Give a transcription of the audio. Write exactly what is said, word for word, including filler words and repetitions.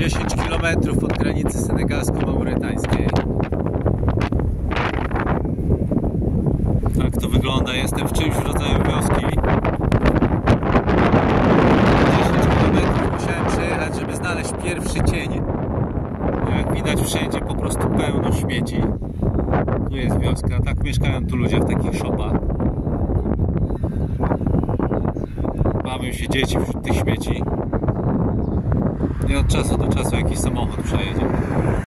dziesięć kilometrów od granicy senegalsko-maurytańskiej. Tak to wygląda. Jestem w czymś w rodzaju wioski. dziesięć kilometrów musiałem przejechać, żeby znaleźć pierwszy cień. Jak widać, wszędzie po prostu pełno śmieci. Tu jest wioska. Tak mieszkają tu ludzie w takich szopach. Bawią się dzieci wśród tych śmieci. I od czasu do czasu jakiś samochód przejedzie.